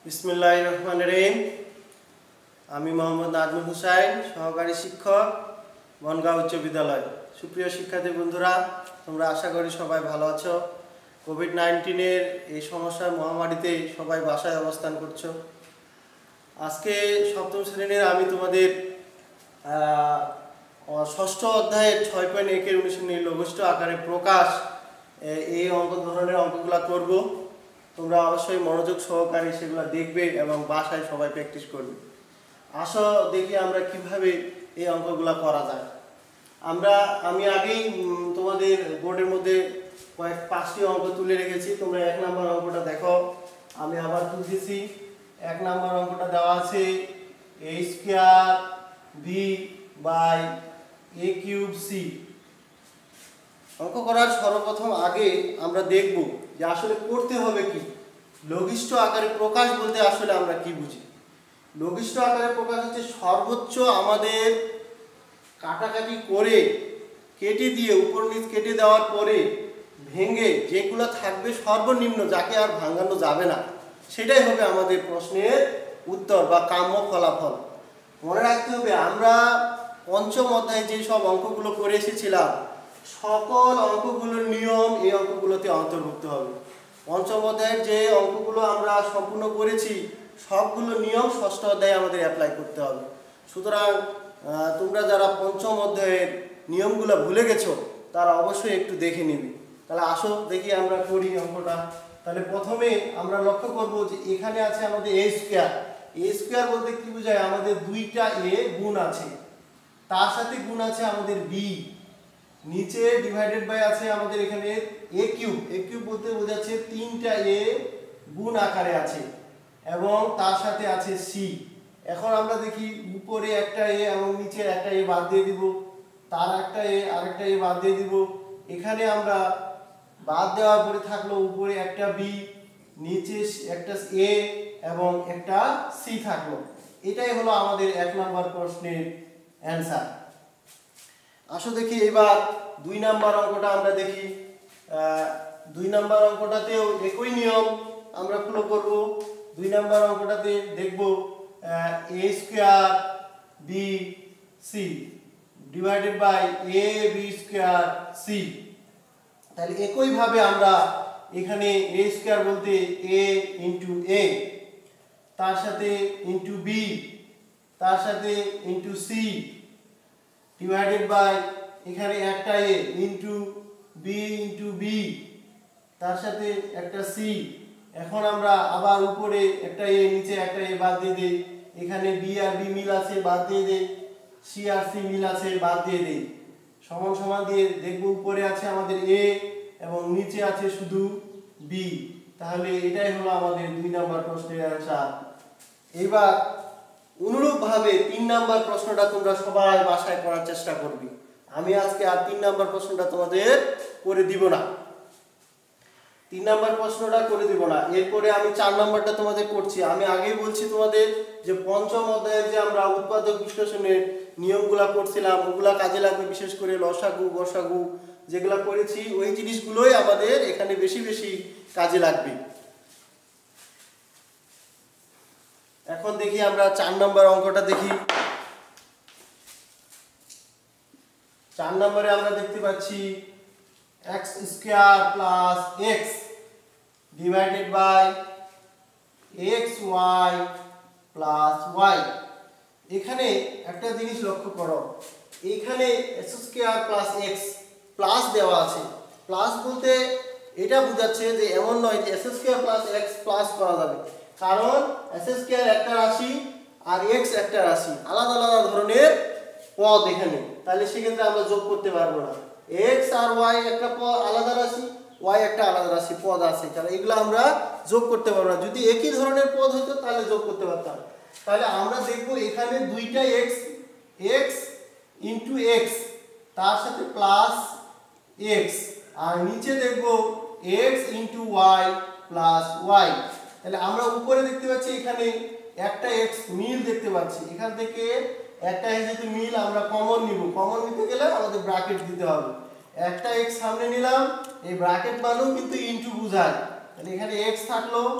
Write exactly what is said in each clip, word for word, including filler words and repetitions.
বিসমিল্লাহির রহমানির রহিম। আমি মোহাম্মদ নাজমুল হুসাইন, সহকারী শিক্ষক, বনগাঁ উচ্চ বিদ্যালয়। সুপ্রিয় শিক্ষার্থী বন্ধুরা, তোমরা আশা করি সবাই ভালো আছো। কোভিড নাইন্টিনের এই সমস্যার মহামারীতে সবাই বাসায় অবস্থান করছো। আজকে সপ্তম শ্রেণীর আমি তোমাদের ষষ্ঠ অধ্যায়ের ছয় পয়েন্ট একের অনুশীলনী লঘিষ্ঠ আকারে প্রকাশ এই অঙ্ক ধরনের অঙ্কগুলো করব। তোমরা অবশ্যই মনোযোগ সহকারে সেগুলো দেখবে এবং বাসায় সবাই প্র্যাকটিস করবে। আসো দেখি আমরা কিভাবে এই অঙ্কগুলো করা যায়। আমরা আমি আগেই তোমাদের বোর্ডের মধ্যে কয়েক পাঁচটি অঙ্ক তুলে রেখেছি। তোমরা এক নম্বর অঙ্কটা দেখো, আমি আবার তুলতেছি। এক নম্বর অঙ্কটা দেওয়া আছে A square B by A cube C. অঙ্ক করার সর্বপ্রথম আগে আমরা দেখব যে আসলে করতে হবে কি। লঘিষ্ঠ আকারে প্রকাশ বলতে আসলে আমরা কি বুঝি। লঘিষ্ঠ আকারে প্রকাশ হচ্ছে সর্বোচ্চ আমাদের কাটাকাটি করে কেটে দিয়ে উপর নিচ কেটে দেওয়ার পরে ভেঙে যেগুলো থাকবে সর্বনিম্ন, যাকে আর ভাঙানো যাবে না, সেটাই হবে আমাদের প্রশ্নের উত্তর বা কাম্য ফলাফল। মনে রাখতে হবে আমরা পঞ্চম অধ্যায়ে যে সব অঙ্কগুলো করে এসেছিলাম সকল অঙ্কগুলোর নিয়ম এই অঙ্কগুলোতে অন্তর্ভুক্ত হবে। পঞ্চম অধ্যায়ের যে অঙ্কগুলো আমরা সম্পূর্ণ করেছি সবগুলো নিয়ম ষষ্ঠ অধ্যায়ে আমাদের অ্যাপ্লাই করতে হবে। সুতরাং তোমরা যারা পঞ্চম অধ্যায়ের নিয়মগুলো ভুলে গেছো তারা অবশ্যই একটু দেখে নিবে। তাহলে আসো দেখি আমরা করি অঙ্কটা। তাহলে প্রথমে আমরা লক্ষ্য করব যে এখানে আছে আমাদের এ স্কোয়ার। এ স্কোয়ার বলতে কি বোঝায়? আমাদের দুইটা এ গুণ আছে, তার সাথে গুণ আছে আমাদের বি, নিচে ডিভাইডেড বাই আছে আমাদের এখানে এ কিউব। এ কিউব বলতে বোঝাচ্ছে তিনটা এ গুণ আকারে আছে এবং তার সাথে আছে সি। এখন আমরা দেখি উপরে একটা এ এবং নিচে একটা এ বাদ দিয়ে দিব, তার একটা এ আরেকটা এ বাদ দিয়ে দিব। এখানে আমরা বাদ দেওয়ার পরে থাকলো উপরে একটা বি, নিচে একটা এ এবং একটা সি থাকলো। এটাই হলো আমাদের এক নম্বর প্রশ্নের অ্যান্সার। আসো দেখি এবার দুই নাম্বার অঙ্কটা আমরা দেখি। দুই নাম্বার অঙ্কটাতেও একই নিয়ম আমরা ফলো করব। দুই নাম্বার অঙ্কটাতে দেখব A square B C divided by A B square C. তাহলে একইভাবে আমরা এখানে এ স্কোয়ার বলতে এ ইন্টু এ, তার সাথে ইন্টু বি, তার সাথে ইন্টু সি ডিভাইডেড বাই এখানে একটা A into B into B, তার সাথে একটা সি। এখন আমরা আবার উপরে একটা এ নিচে একটা এ বাদ দিয়ে দেই, এখানে বি আর বি মিল আছে বাদ দিয়ে দেই, সি আর সি মিল আছে বাদ দিয়ে দেই, সমান সমান দিয়ে দেখব উপরে আছে আমাদের এ এবং নিচে আছে শুধু বি। তাহলে এটাই হলো আমাদের দুই নাম্বার প্রশ্নের অ্যান্সার। এবার অনুরূপভাবে তিন নাম্বার প্রশ্নটা তোমরা সবাই বাসায় করার চেষ্টা করবে। আমি আজকে আর তিন নাম্বার প্রশ্নটা তোমাদের করে দিব না, তিন নাম্বার প্রশ্নটা করে দিব না। এরপরে আমি চার নাম্বারটা তোমাদের করছি। আমি আগেই বলছি তোমাদের যে পঞ্চম অধ্যায়ের যে আমরা উৎপাদক বিশ্লেষণের নিয়মগুলা করছিলাম ওগুলা কাজে লাগবে, বিশেষ করে লসাগু গসাগু যেগুলা করেছি ওই জিনিসগুলোই আমাদের এখানে বেশি বেশি কাজে লাগবে। এখন দেখি আমরা চার নাম্বার অঙ্কটা দেখি। চার নম্বরে আমরা দেখতে পাচ্ছি X square plus X divided by X Y plus Y. এখানে একটা জিনিস লক্ষ্য করো, এখানে X square plus X plus দেওয়া আছে। প্লাস বলতে এটা বোঝাচ্ছে যে এমন নয় যে X square plus X plus করা যাবে, কারণ এক্স স্কোয়ার একটা রাশি আর এক্স একটা রাশি, আলাদা আলাদা ধরনের পদ এখানে। তাহলে সেক্ষেত্রে আমরা যোগ করতে পারবো না। এক্স আর ওয়াই একটা পদ আলাদা রাশি, ওয়াই একটা আলাদা রাশি পদ আছে, তাহলে এগুলো আমরা যোগ করতে পারবো না। যদি একই ধরনের পদ হতো তাহলে যোগ করতে পারতাম। তাহলে আমরা দেখবো এখানে দুইটা এক্স, এক্স ইন্টু এক্স তার সাথে প্লাস এক্স, আর নিচে দেখবো X into Y plus Y. তাহলে আমরা উপরে দেখতে পাচ্ছি এখানে একটা এক্স মিল দেখতে পাচ্ছি, এখান থেকে একটা এক্স যেহেতু মিল আমরা কমন নিব, কমন নিতে গেলে আমাদের ব্র্যাকেট দিতে হবে। একটা এক্স সামনে নিলাম, এই ব্র্যাকেট মানেও কিন্তু ইনটু বোঝায়। তাহলে এখানে এক্স থাকলো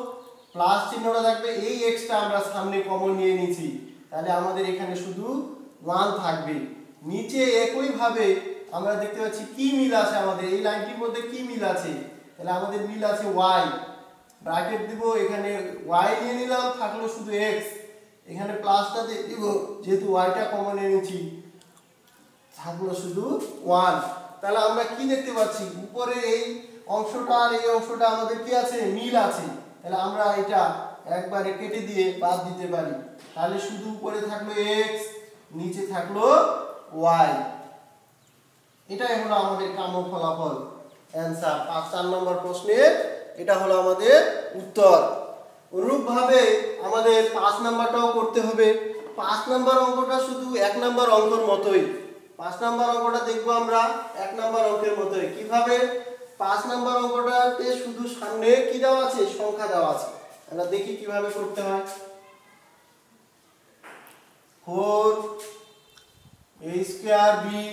প্লাস চিহ্নটা থাকবে, এই এক্সটা আমরা সামনে কমন নিয়ে নিয়েছি, তাহলে আমাদের এখানে শুধু ওয়ান থাকবে। নিচে একইভাবে আমরা দেখতে পাচ্ছি কি মিল আছে, আমাদের এই লাইনটির মধ্যে কি মিল আছে, তাহলে আমাদের মিল আছে ওয়াই, ব্র্যাকেট দিব, এখানে ওয়াই নিয়ে নিলাম, থাকলো শুধু এক্স, এখানে প্লাসটা দিব যেহেতু ওয়াইটা কমন এনেছি, থাকলো শুধু ওয়ান। তাহলে আমরা কি দেখতে পাচ্ছি, উপরে এই অংশটা আর এই অংশটা আমাদের কি আছে, মিল আছে, তাহলে আমরা এটা একবারে কেটে দিয়ে বাদ দিতে পারি, তাহলে শুধু উপরে থাকলো এক্স, নিচে থাকলো ওয়াই। এটাই হলো আমাদের কাম্য ফলাফল, অ্যান্সার। পাঁচ চার নম্বর প্রশ্নের এটা হলো আমাদের উত্তর। অনুরূপভাবে আমাদের পাঁচ নাম্বারটাও করতে হবে। পাঁচ নাম্বার অঙ্কটা শুধু এক নাম্বার অঙ্কের মতোই, পাঁচ নাম্বার অঙ্কটা দেখবো আমরা এক নাম্বার অঙ্কের মতোই। কিভাবে, পাঁচ নাম্বার অঙ্কটাতে শুধু সামনে কি দেওয়া আছে, সংখ্যা দেওয়া আছে, আমরা দেখি কিভাবে করতে হয়। Four A square B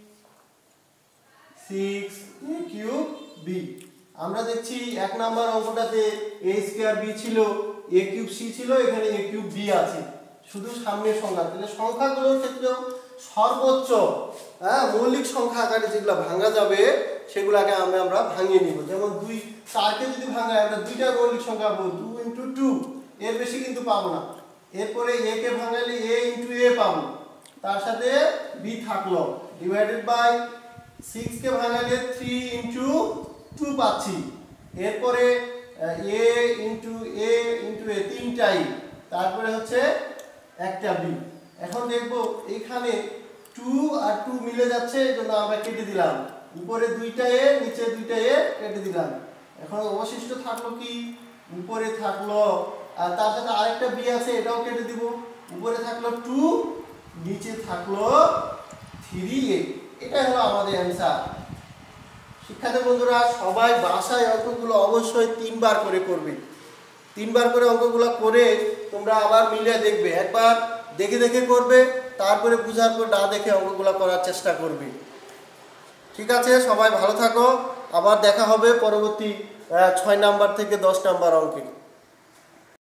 six A cube B. আমরা দেখছি এক নাম্বার অঙ্কটাতে এ স্কোয়ার বি ছিল, এ কিউব সি ছিল, এখানে এ কিউব বি আছে, শুধু সামনের সংখ্যা। তাহলে সংখ্যাগুলোর ক্ষেত্রেও সর্বোচ্চ হ্যাঁ মৌলিক সংখ্যা আকারে যেগুলো ভাঙা যাবে সেগুলোকে আমরা আমরা ভাঙিয়ে নিব। যেমন দুই চারকে যদি ভাঙাই আমরা দুইটা মৌলিক সংখ্যা পাবো, টু ইন্টু টু, এর বেশি কিন্তু পাবো না। এরপরে এ কে ভাঙালে এ ইন্টু এ পাবো, তার সাথে বি থাকলো, ডিভাইডেড বাই সিক্স কে ভাঙালে থ্রি ইন্টু টু পাচ্ছি। এরপরে এ ইন্টু এ ইন্টু এ তিনটাই, তারপরে হচ্ছে একটা বি। এখন দেখবো এখানে টু আর টু মিলে যাচ্ছে, এই জন্য আমরা কেটে দিলাম, উপরে দুইটা এ নিচে দুইটা এ কেটে দিলাম। এখন অবশিষ্ট থাকলো কি, উপরে থাকলো আর তার সাথে আরেকটা বি আছে, এটাও কেটে দিব, উপরে থাকলো টু, নিচে থাকলো থ্রি এ। এটাই হলো আমাদের অ্যান্সার। শিক্ষার্থী বন্ধুরা সবাই বাসায় অঙ্কগুলো অবশ্যই তিনবার করে করবে, তিনবার করে অঙ্কগুলো করে তোমরা আবার মিলিয়ে দেখবে, একবার দেখে দেখে করবে, তারপরে বুঝার পর না দেখে অঙ্কগুলো করার চেষ্টা করবে। ঠিক আছে, সবাই ভালো থাকো, আবার দেখা হবে পরবর্তী ছয় নাম্বার থেকে দশ নাম্বার অঙ্কে।